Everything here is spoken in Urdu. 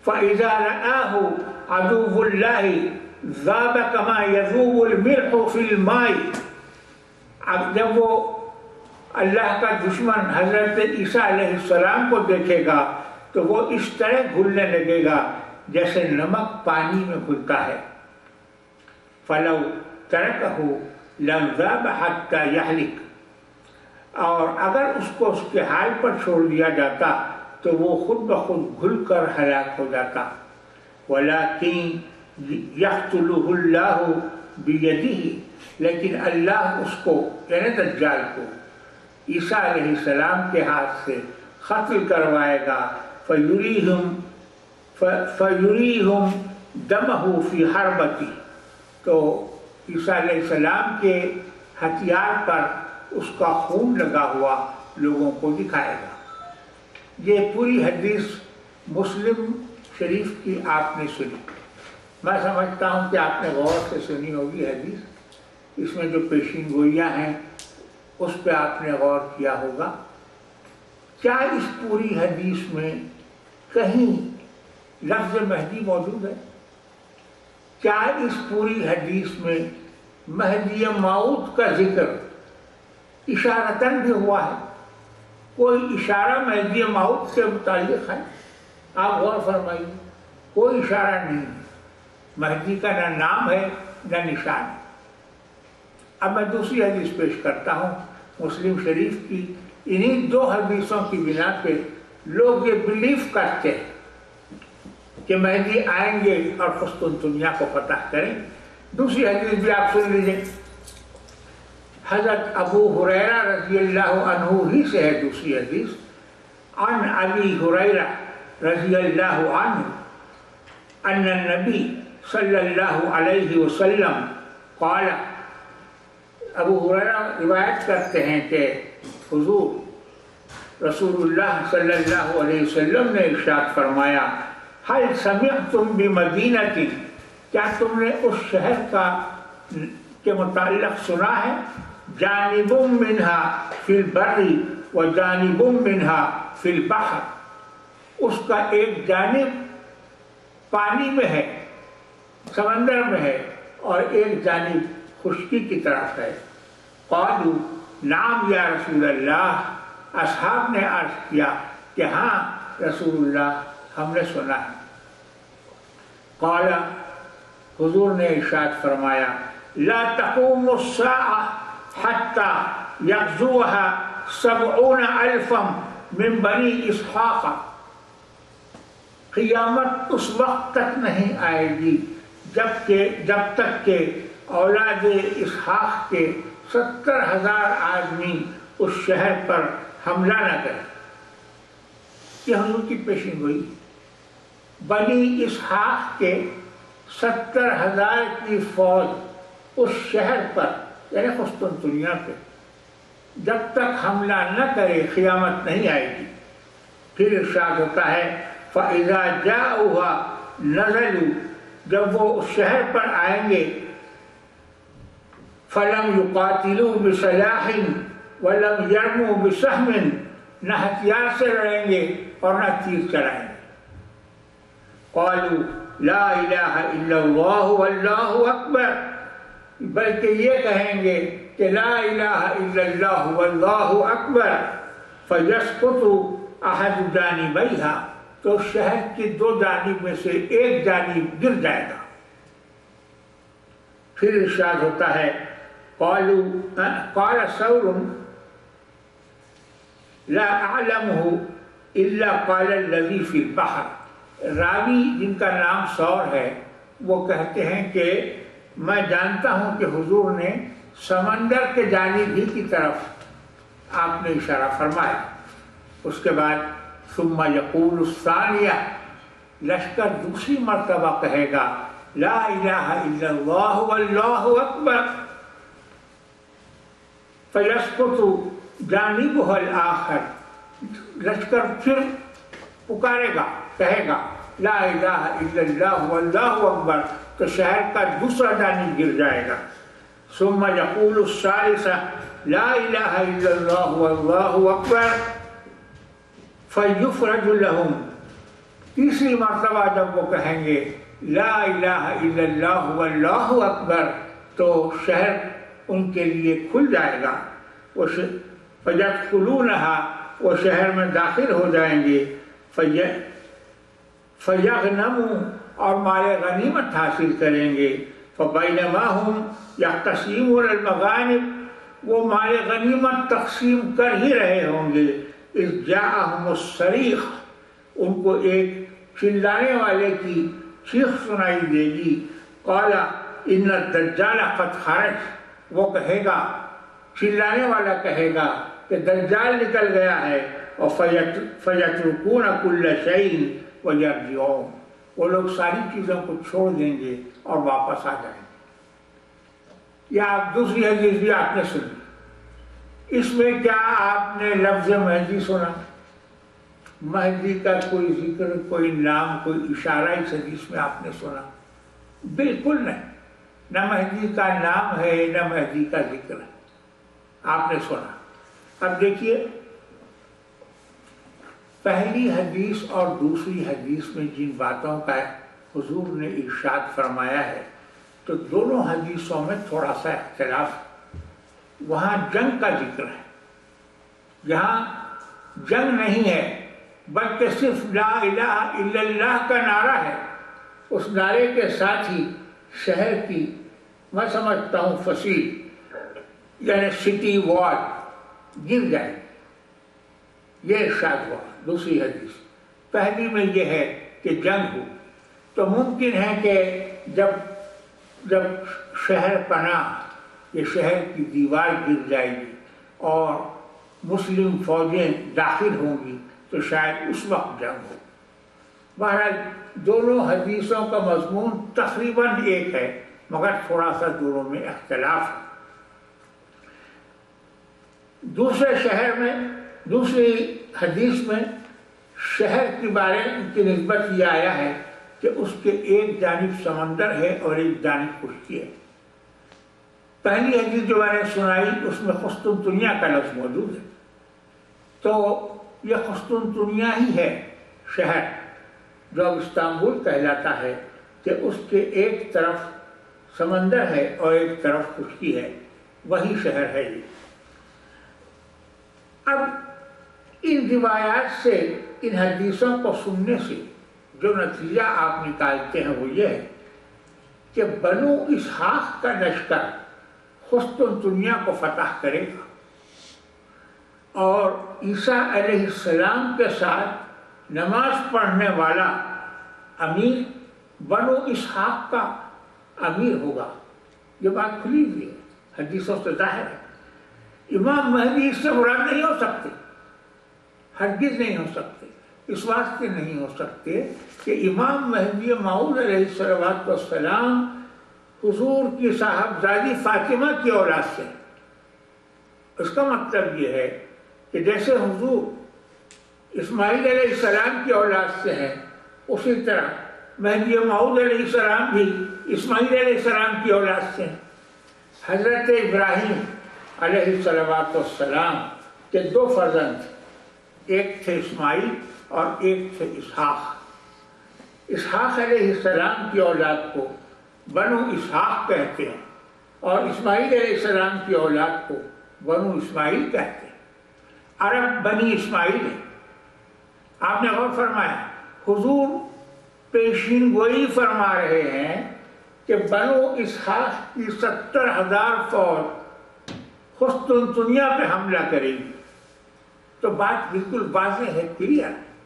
فَإِذَا رَآهُ عَدُوُّ اللَّهِ ذَابَ كَمَا يَذُوبُ الْمِلْحُ فِي الْمَاءِ۔ اب جب وہ اللہ کا دشمن حضرت عیسیٰ علیہ السلام کو دیکھے گا تو وہ اس طرح گھلنے لگے گا جیسے نمک پانی میں گھلتا ہے۔ فَلَوْ تَرَكَهُ لَمْ ذَابَ حَتَّى يَحْلِكَ، اور اگر اس کو اس کے حال پر چھوڑ دیا جاتا تو وہ خود بخود گھل کر ہلاک ہو جاتا۔ وَلَكِنْ يَقْتُلُهُ اللَّهُ بِيَدِهِ، لیکن اللہ اس کو یعنی دجال کو عیسیٰ علیہ السلام کے ہاتھ سے قتل کروائے گا۔ فَيُرِيهُمْ دَمَهُ فِي حَرْبَتِهِ، تو عیسیٰ علیہ السلام کے ہتھیار پر اس کا خون لگا ہوا لوگوں کو دکھائے گا۔ یہ پوری حدیث مسلم شریف کی آپ نے سنی۔ میں سمجھتا ہوں کہ آپ نے غور سے سنی ہوگی حدیث، اس میں جو پیشین گوئیاں ہیں اس پہ آپ نے غور کیا ہوگا۔ کیا اس پوری حدیث میں کہیں لفظ مہدی موجود ہے؟ کیا اس پوری حدیث میں مہدی موعود کا ذکر اشارتاً بھی ہوا ہے؟ کوئی اشارہ مہدی موعود سے متعلق ہے؟ آپ غور فرمائیے، کوئی اشارہ نہیں ہے۔ مہدی کا نہ نام ہے نہ نشان ہے۔ اب میں دوسری حدیث پیش کرتا ہوں مسلم شریف کی۔ انہی دو حدیثوں کی بنا پہ لوگ یہ بلیف کرتے ہیں کہ مہدی آئیں گے اور قسطنطنیہ کو فتح کریں۔ دوسری حدیث بھی آپ سن لیجیے، حضرت ابو ہریرہ رضی اللہ عنہ ہی سے ہے دوسری حدیث۔ عن ابی ہریرہ رضی اللہ عنہ ان النبی صلی اللہ علیہ وسلم قال، ابو ہریرہ روایت کرتے ہیں کہ حضور رسول اللہ صلی اللہ علیہ وسلم نے ارشاد فرمایا، هل سمعتم بمدینۃ، کیا تم نے اس شہر کے متعلق سنا ہے؟ جانب منہا فی البر و جانب منہا فی البحر، اس کا ایک جانب پانی میں ہے، سمندر میں ہے، اور ایک جانب خشکی کی طرف ہے۔ قالوا نعم یا رسول اللہ، اصحاب نے عرض کیا کہ ہاں رسول اللہ ہم نے سنا ہے۔ قال، حضور نے ارشاد فرمایا، لا تقوم الساعة حتى يغزوها 70,000 من بنی اسحاق، قیامت اس وقت تک نہیں آئے گی جب تک کہ اولاد اسحاق کے 70,000 آدمی اس شہر پر حملہ نہ کریں۔ یہ حضور کی پیشین گوئی، بنی اسحاق کے 70,000 کی فوج اس شہر پر یعنی قسطنطنیہ پہ جب تک حملہ نہ کرے قیامت نہیں آئے گی۔ پھر ارشاد ہوتا ہے، فَإِذَا جَاءُوهَا نَزَلُوا، جب وہ اس شہر پر آئیں گے، فَلَمْ يُقَاتِلُوا بِسَلَاحٍ وَلَمْ يَرْمُوا بِسَهْمٍ، نہ ہتھیار سے لڑیں گے اور نہ تیر چلائیں گے۔ قالوا لا الہ الا اللہ واللہ اکبر، بلکہ یہ کہیں گے کہ لا الہ الا اللہ واللہ اکبر، فیسقط احد جانبیہا، تو شہر کی دو جانب میں سے ایک جانب گر جائے گا۔ پھر ارشاد ہوتا ہے، قال ثور لا اعلمہ الا قال الذی فی البحر، راوی جن کا نام ثور ہے وہ کہتے ہیں کہ میں جانتا ہوں کہ حضور نے سمندر کے جانب ہی کی طرف آپ نے اشارہ فرمایا۔ اس کے بعد ثم یقول الثانیہ، لشکر دوسری مرتبہ کہے گا، لا الہ الا اللہ واللہ اکبر، فیسقط جانبہ الآخر، لشکر پھر پکارے گا، کہے گا لا الہ الا اللہ واللہ اکبر، تو شہر کا دوسرا جانب گر جائے گا۔ ثم یقول الثالثہ لا الہ الا اللہ واللہ اکبر، فیفرج لہم، تیسری مرتبہ جب وہ کہیں گے لا الہ الا اللہ واللہ اکبر تو شہر ان کے لیے کھل جائے گا، فَيَدْخُلُونَهَا وہ شہر میں داخل ہو جائیں گے، فَيَغْنَمُوا اور مال غنیمت حاصل کریں گے، فَبَيْنَمَا هُمْ يَقْتَسِمُونَ الْمَغَانِمَ وہ مال غنیمت تقسیم کر ہی رہے ہوں گے، اِذْ جَاءَهُمُ الصَّرِيخُ ان کو ایک چلانے والے کی چیخ سنائی دے گی، قَالَ إِنَّ الدَّجَّالَ قَدْ خَرَجَ وہ کہے گا، چلانے والا کہے گا کہ دجال نکل گیا ہے، اور فَيَتْرُكُونَ كُلَّ شَيْءٍ وَيَرْجِعُونَ وہ لوگ ساری چیزوں کو چھوڑ دیں گے اور واپس آ جائیں گے۔ یا دوسری حدیث بھی آپ نے سنی، اس میں کیا آپ نے لفظ مہدی سنا؟ مہدی کا کوئی ذکر، کوئی نام، کوئی اشارہ اس حدیث میں آپ نے سنا؟ بالکل نہیں، نہ مہدی کا نام ہے نہ مہدی کا ذکر ہے، آپ نے سنا۔ اب دیکھیے پہلی حدیث اور دوسری حدیث میں جن باتوں کا حضور نے ارشاد فرمایا ہے تو دونوں حدیثوں میں تھوڑا سا اختلاف ہے۔ وہاں جنگ کا ذکر ہے، یہاں جنگ نہیں ہے بلکہ صرف لا الہ الا اللہ کا نعرہ ہے، اس نعرے کے ساتھ ہی شہر کی میں سمجھتا ہوں فصیل یعنی سٹی وال گر جائے، یہ ارشاد ہوا دوسری حدیث۔ پہلی میں یہ ہے کہ جنگ ہو تو ممکن ہے کہ جب شہر پناہ یہ شہر کی دیوار گر جائے گی اور مسلم فوجیں داخل ہوں گی تو شاید اس وقت جنگ ہو۔ بہرحال دونوں حدیثوں کا مضمون تقریباً ایک ہے مگر تھوڑا سا دونوں میں اختلاف ہے۔ دوسرے شہر میں دوسری حدیث میں شہر کے بارے کی نسبت یہ آیا ہے کہ اس کے ایک جانب سمندر ہے اور ایک جانب خشکی ہے۔ پہلی حدیث جو میں نے سنائی اس میں قسطنطنیہ کا لفظ موجود ہے، تو یہ قسطنطنیہ ہی ہے شہر جو اب استنبول کہلاتا ہے، کہ اس کے ایک طرف سمندر ہے اور ایک طرف خشکی ہے، وہی شہر ہے یہ۔ اب ان روایات سے ان حدیثوں کو سننے سے جو نتیجہ آپ نکالتے ہیں وہ یہ ہے کہ بنو اسحاق کا لشکر قسطنطنیہ کو فتح کرے گا اور عیسیٰ علیہ السلام کے ساتھ نماز پڑھنے والا امیر بنو اسحاق کا امیر ہوگا۔ یہ بات کھلی ہوئی ہے، حدیثوں سے ظاہر ہے۔ امام مہدی اس سے مراد نہیں ہو سکتے، ہرگز نہیں ہو سکتے، اس واسطے نہیں ہو سکتے کہ امام مہدی موعود علیہ السلام حضور کی صاحبزادی فاطمہ کی اولاد سے، اس کا مطلب یہ ہے کہ جیسے حضور اسماعیل علیہ السلام کی اولاد سے ہیں اسی طرح مہدی موعود علیہ السلام بھی اسماعیل علیہ السلام کی اولاد سے ہیں۔ حضرت ابراہیم علیہ السلام کے دو فرزند تھے، ایک تھے اسماعیل اور ایک تھے اسحاق۔ اسحاق علیہ السلام کی اولاد کو بنو اسحاق کہتے ہیں اور اسماعیل علیہ السلام کی اولاد کو بنو اسماعیل کہتے ہیں۔ عرب بنی اسماعیل ہے۔ آپ نے غور فرمایا حضور پیشین گوئی فرما رہے ہیں کہ بنو اسحاق کی 70,000 فوج قسطنطنیہ پہ حملہ کرے گی، تو بات بالکل واضح ہے، کلیئر ہے۔